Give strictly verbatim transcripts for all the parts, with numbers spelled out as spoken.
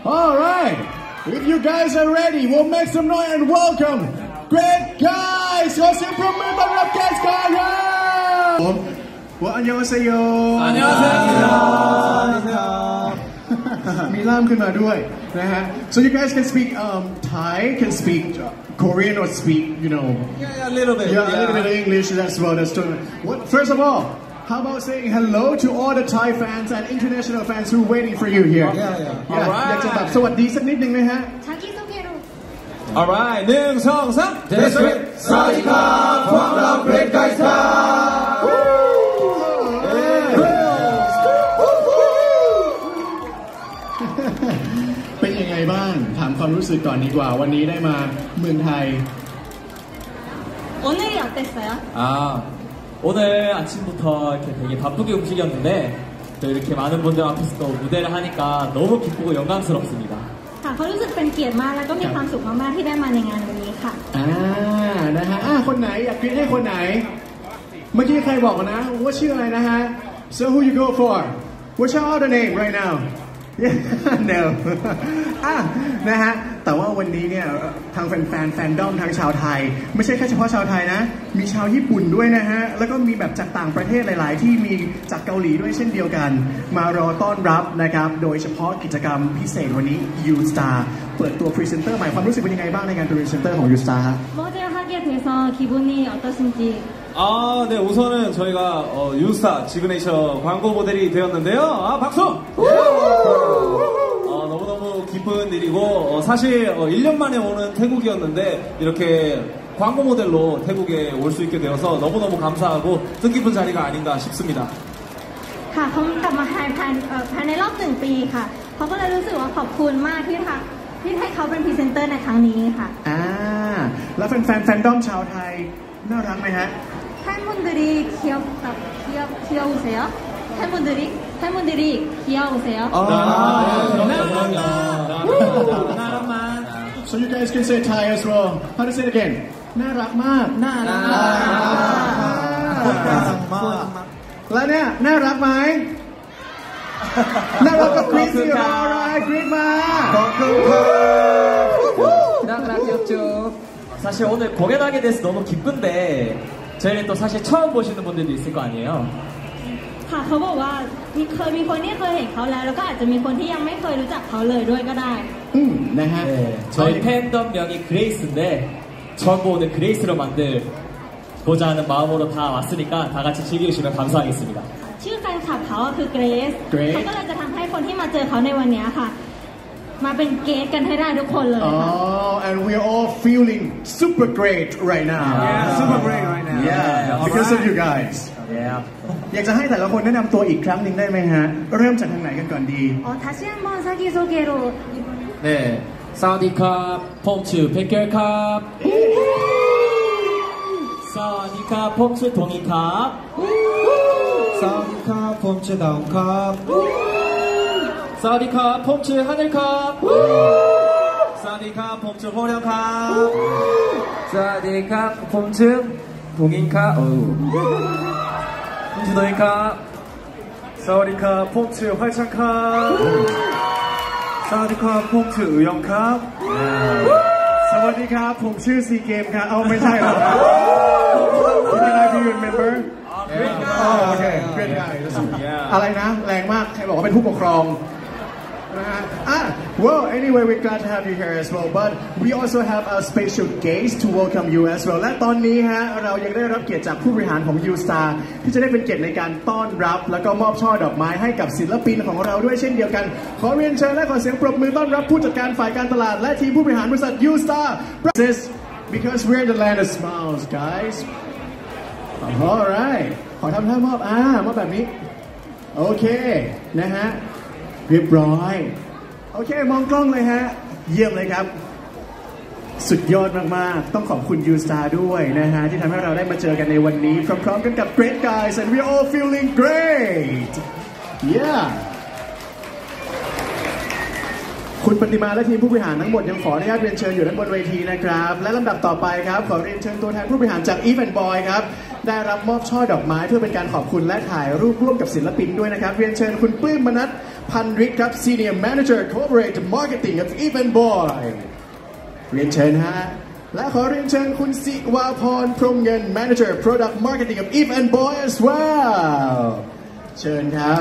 All right, if you guys are ready, we'll make some noise and welcome Great Guys. ขอเสียงปรบมือต้อนรับ Great Guys ครับว่าอันยองเซโยอันยองเซโยมีล่ามขึ้นมาด้วยนะฮะ so you guys can speak um, Thai can speak Korean or speak you know yeah, yeah a little bit yeah, yeah a little bit of English as well that's true. What, first of all how about saying hello to all the Thai fans and international fans who are waiting for you here yeah yeah yeah อยากจะแบบสวัสดีสักนิดนึงไหมฮะ alright หนึ่งสองสามสวัสดีครับพวกเรา Great Guys ครับเป็นยังไงบ้างถามความรู้สึกก่อนดีกว่าวันนี้ได้มาเมืองไทย 오늘이 어땠어요? 아 오늘 아침부터 이렇게 되게 바쁘게 움직였는데 또 이렇게 많은 분들 앞에서 또 무대를 하니까 너무 기쁘고 영광스럽습니다. ค่ะเขารู้สึกเป็นเกียรติมากแล้วก็มีความสุขมากๆที่ได้มาในงานวันนี้ค่ะอ่านะฮะอ่าคนไหนอยากกรี๊ดให้คนไหนเมื่อกี้ใครบอกนะว่าชื่ออะไรนะฮะ so who you go for what's your other name right now no อ่ะนะฮะแต่ว่าวันนี้เนี่ยทางแฟนแฟนแฟนดอมทางชาวไทยไม่ใช่แค่เฉพาะชาวไทยนะมีชาวญี่ปุ่นด้วยนะฮะแล้วก็มีแบบจากต่างประเทศหลายๆที่มีจากเกาหลีด้วยเช่นเดียวกันมารอต้อนรับนะครับโดยเฉพาะกิจกรรมพิเศษวันนี้ U Star เปิดตัวพรีเซนเตอร์ใหม่ความรู้สึกเป็นยังไงบ้างในการเป็นพรีเซนเตอร์ของ U Star ฮะ 모델 하게 돼서 기분이 어떠신지 아, 네, 우선은 저희가 어, 유스타 지그네이처 광고 모델이 되었는데요. 아, 박수! 어, 너무너무 기쁜 일이고 어, 사실 어, 일 년 만에 오는 태국이었는데 이렇게 광고 모델로 태국에 올 수 있게 되어서 너무너무 감사하고 뜻깊은 자리가 아닌가 싶습니다. ค่ะเขากลับมาภายภายภายในรอบหนึ่งปีค่ะเขาก็เลยรู้สึกว่าขอบคุณมากที่ทำที่ให้เขาเป็นพรีเซนเตอร์ในครั้งนี้ค่ะอ่าแล้วแฟนแฟนแฟนดอมชาวไทยน่ารักไหมฮะ 팬분들이 귀엽, 귀엽, 귀여우세요? 팬분들이? 팬분들이 귀여우세요? 아, So you guys can say Thai as well. How to say it again? น่ารักมากน่ารักมากแล้วเนี่ยน่ารักไหมน่ารักกับกรี๊ดสิอะไรกรี๊ดมาน่ารัก죠 사실 오늘 공연하게 돼서 너무 기쁜데 저희는 또 사실 처음 보시는 분들도 있을 거 아니에요. ค่ะเขาบอกว่ามีเคยมีคนที่เคยเห็นเขาแล้วแล้วก็อาจจะมีคนที่ยังไม่เคยรู้จักเขาเลยด้วยก็ได้อืมนะฮะ 네, 저희 팬덤명이 그레이스인데 전부 오늘 그레이스로 만들고자 하는 마음으로 다 왔으니까 다 같이 즐겨주시면 감사하겠습니다. ชื่อแฟนคลับเขาคือเกรซเขาก็เลยจะทำให้คนที่มาเจอเขาในวันนี้ค่ะมาเป็นเกสกันให้ได้ทุกคนเลยค่ะ Oh and we're all feeling super great right now yeah super great right now yeah because of you guys yeah อยากจะให้แต่ละคนแนะนำตัวอีกครั้งหนึ่งได้ไหมฮะเริ่มจากทางไหนกันก่อนดีอ๋อ다시 한번 자기소개로 네 사와디캅 폼츠 백결캅 사와디캅 폼츠 동이캅 사와디캅 폼츠 다운캅 사와디캅 폼츠 하늘캅 사와디캅 폼츠 호령캅 사와디캅 폼츠 동인캅 폼츠 동인캅 사와디캅 폼츠 활창캅 사와디캅 폼츠 의영캅 사와디캅ผมชื่อซีเกมครับเอาไม่ใช่หรอ Can I be your member Oh okay great guy อะไรนะแรงมากใครบอกว่าเป็นผู้ปกครองAh, well, anyway, we're glad to have you here as well. But we also have a special guest to welcome you as well. และตอนนี้ฮะเรายังได้รับเกียรติจากผู้บริหารของ U Star ที่จะได้เป็นเกียรติในการต้อนรับแล้วก็มอบช่อดอกไม้ให้กับศิลปินของเราด้วยเช่นเดียวกันขอเรียนเชิญและขอเสียงปรบมือต้อนรับผู้จัดการฝ่ายการตลาดและทีมผู้บริหารบริษัท U Star because we're in the land of smiles, guys. Alright ขอทำท่ามอบอ่ามอบแบบนี้โอเคนะฮะเรียบร้อยโอเคมองกล้องเลยฮะเยี่ยมเลยครับสุดยอดมากๆต้องขอบคุณ U Star ด้วยนะฮะที่ทำให้เราได้มาเจอกันในวันนี้พร้อมๆกันกับ Great Guys and we're all feeling great yeah คุณปฏิมาและทีมผู้บริหารทั้งหมดยังขออนุญาตเรียนเชิญอยู่ด้านบนเวทีนะครับและลำดับต่อไปครับขอเรียนเชิญตัวแทนผู้บริหารจาก Eve and Boy ครับได้รับมอบช่อดอกไม้เพื่อเป็นการขอบคุณและถ่ายรูปร่วมกับศิลปินด้วยนะครับเรียนเชิญคุณปลื้มมนัสพันฤทธิ์ครับ Senior Manager Corporate Marketing กับ Even Boy เรียนเชิญฮะและขอเรียนเชิญคุณศิวาพรพรหมเงิน Manager Product Marketing กับ Even Boy as well เชิญครับ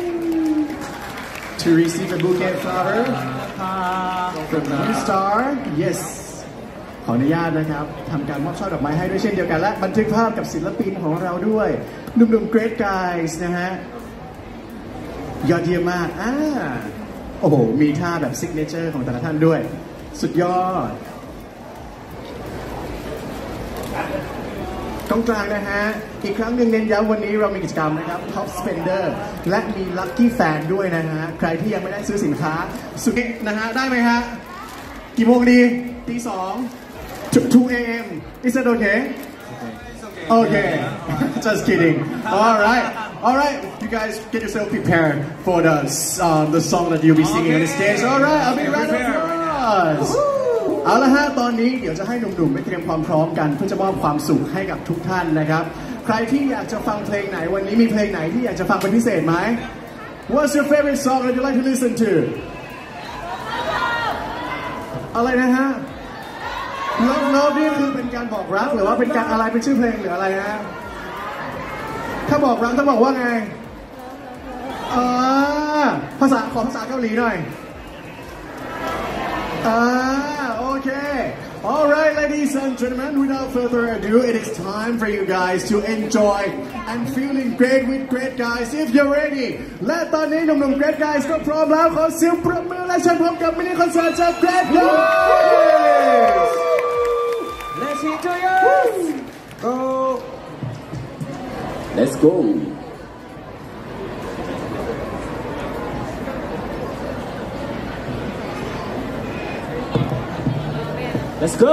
to receive a bouquet of flower from New Star yes ขออนุญาตนะครับทำการมอบช่อดอกไม้ให้ด้วยเช่นเดียวกันและบันทึกภาพกับศิลปินของเราด้วยหนุ่มๆ Great Guys นะฮะยอดเยี่ยมมากอ่าโอ้โหมีท่าแบบซิกเนเจอร์ของแต่ละท่านด้วยสุดยอดตรงกลางนะฮะอีกครั้งหนึ่งเน้นย้ำวันนี้เรามีกิจกรรมนะครับ Top Spender และมี Lucky Fan ด้วยนะฮะใครที่ยังไม่ได้ซื้อสินค้าสุดนะฮะได้ไหมฮะกี่โมงดีตีสองtwo a m Is that okay? Okay. Just kidding. All right. All right. You guys get yourself prepared for the um, the song that you'll be singing on the stage. All right. I'll be right applause. เอาละฮะตอนนี้เดี๋ยวจะให้หนุ่มๆไปเตรียมความพร้อมกันเพื่อจะมอบความสุขให้กับทุกท่านนะครับใครที่อยากจะฟังเพลงไหนวันนี้มีเพลงไหนที่อยากจะฟังเป็นพิเศษไหม What's your favorite song that you like to listen to อะไรนะฮะเลิฟเลิฟนี่คือเป็นการบอกรักหรือว่าเป็นการอะไรเป็นชื่อเพลงหรืออะไรนะถ้าบอกรักต้องบอกว่าไงอ่าภาษาขอภาษาเกาหลีหน่อยอ่าโอเค Alright ladies and gentlemen without further ado it is time for you guys to enjoy and feeling great with Great Guys if you're ready และตอนนี้หนุ่มๆ Great Guys ก็พร้อมแล้วขอเสียงปรบมือและเชิญพบกับมินิคอนเสิร์ตจาก Great Guys Let's enjoy it! Go! Let's go! Let's go!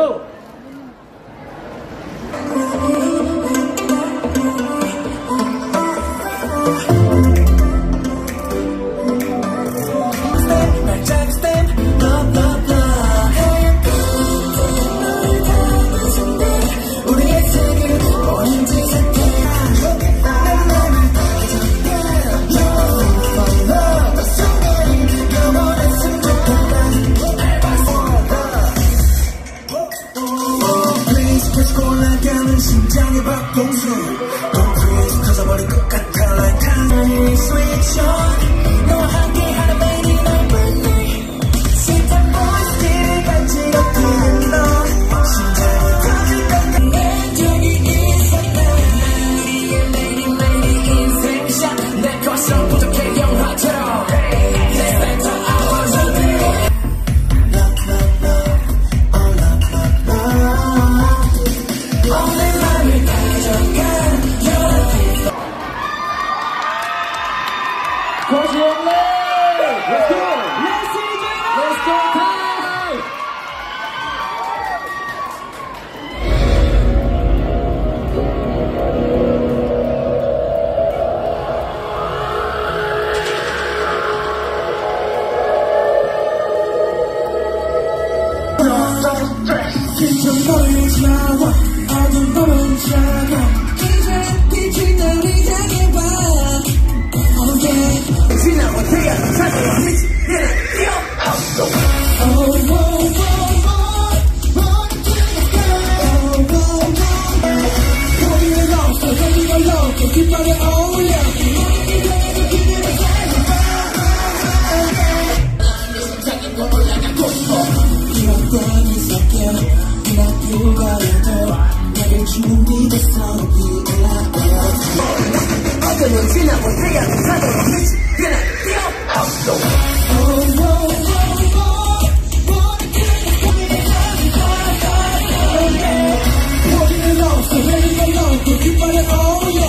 심장의 박동수 Don't freeze 터져버릴 것 같아 like honey Switch on 너와 함께하는 매일이 날 불러 스윗한 보이스를 간지럽히는 너 심장이 터질 것 같아 내 적이 있었다 우리의 매일이 매일이 인생샷 내 것은 부족해 영화처럼 Let's spend our hours all day Love, love, love Oh, love, love, love Only Let's go! Let's enjoy it! Let's go time! 진짜 너의 샤워 어둠 너의 샤워 이제 빛이 널 향해 봐 Oh yeah 지나와 태양 사랑과 미치 얘는 뛰어 Oh oh oh oh Run to the sky Oh oh oh 거리를 없어 거리를 넣고 깃발에 어울려 너의 기대를 심장이 더 올라가고 싶어 이런 건 있었게 나 불가해도 나를 준비됐어 이올라가 어둠은 지나고 태양 사랑과 미치 얘는 뛰어 Oh oh oh 거리를 없어 거리를 넣고 깃발에 어울려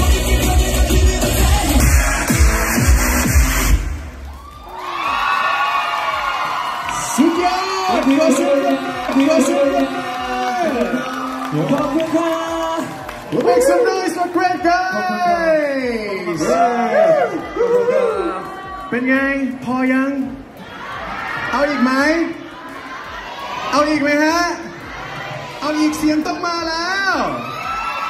수고하셨습니다. 수고하셨습니다. We'll make some noise for Great Guys. เป็นไงพอยังเอาอีกไหมเอาอีกไหมฮะเอาอีกเสียงต้องมาแล้ว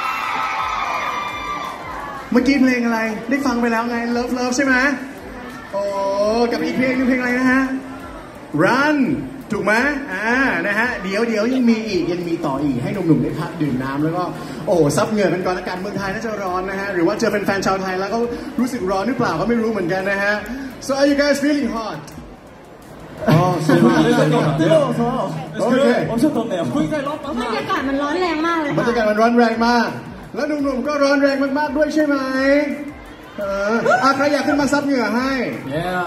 เมื่อกี้เพลงอะไรได้ฟังไปแล้วไง Love Love ใช่ไหมโอ้กับอีกเพลงนึงเพลงอะไรนะฮะ Run ถูกไหมอ่านะฮะเดี๋ยวเดี๋ยวยังมีอีกยังมีต่ออีกให้หนุ่มๆได้พักดื่มน้ำแล้วก็โอ้ซับเหงื่อเป็นก่อนอากาศเมืองไทยน่าจะร้อนนะฮะหรือว่าเจอเป็นแฟนชาวไทยแล้วก็รู้สึกร้อนหรือเปล่าก็ไม่รู้เหมือนกันนะฮะ so are you guys feeling hot 아, 뜨거워서. 오케이. 엄청 덥네요. 굉장히 บรรยากาศมันร้อนแรงมากเลยบรรยากาศมันร้อนแรงมาก แล้วหนุ่มๆก็ร้อนแรงมากๆด้วยใช่ไหมเอออ่ะใครอยากขึ้นมาซับเหงื่อให้ Yeah.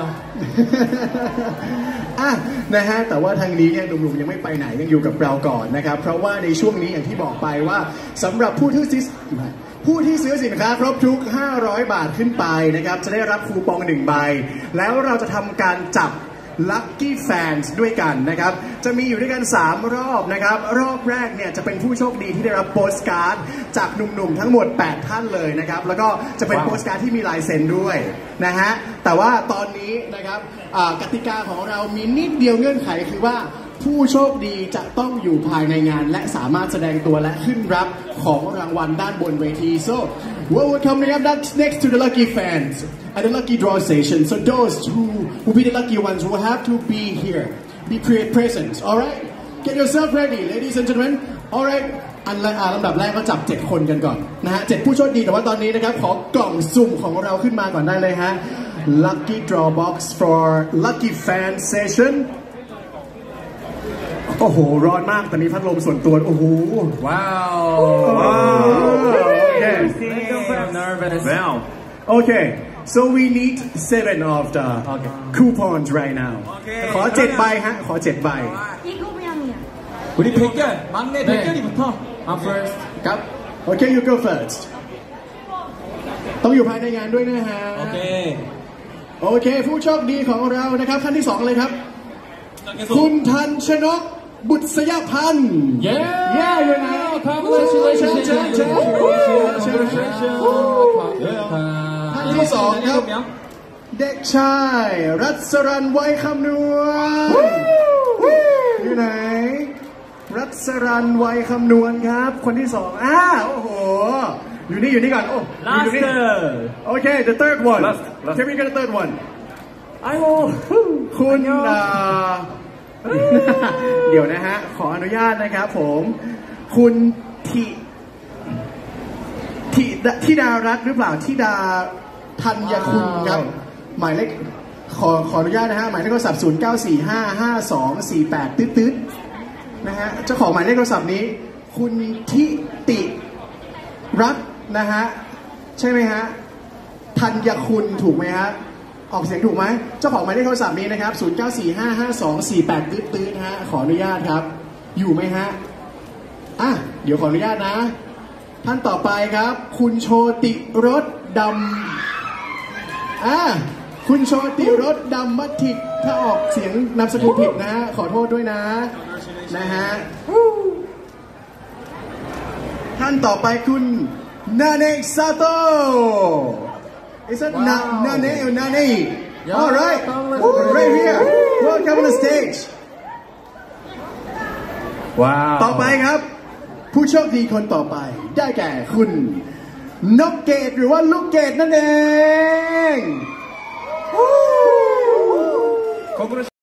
อ่ะนะฮะแต่ว่าทางนี้เนี่ยหนุ่มๆยังไม่ไปไหนยังอยู่กับเราก่อนนะครับเพราะว่าในช่วงนี้อย่างที่บอกไปว่าสำหรับผู้ที่ซื้อผู้ที่ซื้อสินค้าครบทุกห้าร้อยบาทขึ้นไปนะครับจะได้รับคูปองหนึ่งใบแล้วเราจะทำการจับLucky Fans ด้วยกันนะครับจะมีอยู่ด้วยกันสามรอบนะครับรอบแรกเนี่ยจะเป็นผู้โชคดีที่ได้รับโปสการ์ดจากหนุ่มๆทั้งหมดแปดท่านเลยนะครับแล้วก็จะเป็นโปสการ์ดที่มีลายเซ็นด้วยนะฮะแต่ว่าตอนนี้นะครับกติกาของเรามีนิดเดียวเงื่อนไขคือว่าผู้โชคดีจะต้องอยู่ภายในงานและสามารถแสดงตัวและขึ้นรับของรางวัลด้านบนเวที so what will coming up that's next to the lucky fans at the lucky draw station so those who will be the lucky ones will have to be here be present alright get yourself ready ladies and gentlemen alright อันลำดับแรกก็จับเจ็ดคนกันก่อนนะฮะเจ็ดผู้โชคดีแต่ว่าตอนนี้นะครับขอกล่องสุ่มของเราขึ้นมาก่อนได้เลยฮะ lucky draw box for lucky fan sessionโอ้โหร้อนมากแต่มีพัดลมส่วนตัวโอ้โหว้าว okay nervous. Wow. okay so we need seven of the Okay. coupons right now ขอเจ็ดใบฮะขอเจ็ดใบอีกรูปยังเนี่ย 우리 백결, 막내 백결이부터. I'm first. ครับ okay you go first ต้องอยู่ภายในงานด้วยนะฮะ 오케이. โอเคผู้โชคดีของเรานะครับท่านที่สองเลยครับคุณทันชนกบุษยพันธ์ Yeah. yeah อยู่ไหน Congratulations. เชิญเชิญเชิญเชิญ ท่านที่สองครับเด็กชายรัศรันไวยคำนวณอยู่ไหนรัศรันไวยคำนวณครับคนที่สองอ้าโอ้โหอยู่นี่อยู่นี่ก่อนโอ้อยู่นี่ Last. โอเค the third one Last, last. can we get the third one 아이고. คุณอ่าเดี๋ยวนะฮะขออนุญาตนะครับผมคุณทิทิทิดารัตน์หรือเปล่าทิดาธัญคุณครับหมายเลขขอขออนุญาตนะฮะหมายเลขโทรศัพท์ศูนย์ เก้า สี่ ห้า ห้า สอง สี่ แปดตืดๆนะฮะเจ้าของหมายเลขโทรศัพท์นี้คุณทิติรัตน์นะฮะใช่ไหมฮะธัญคุณถูกไหมฮะออกเสียงถูกไหมเจ้าของหมายเลขโทรศัพท์นี้นะครับศูนย์ เก้า สี่ ห้า ห้า สอง สี่ แปดตืดๆนะฮะขออนุญาตครับอยู่ไหมฮะอ่ะเดี๋ยวขออนุญาตนะท่านต่อไปครับคุณโชติรสดำอ่ะคุณโชติรสดำมัทธิกถ้าออกเสียงนามสกุลผิดนะขอโทษด้วยนะนะฮะท่านต่อไปคุณนาเนะซาโตIs that wow. Nane or Nane? Yeah. All right, right here. Welcome on the stage. Wow. ต่อไปครับผู้โชคดีคนต่อไปได้แก่คุณนกเกตหรือว่าลูกเกตนั่นเอง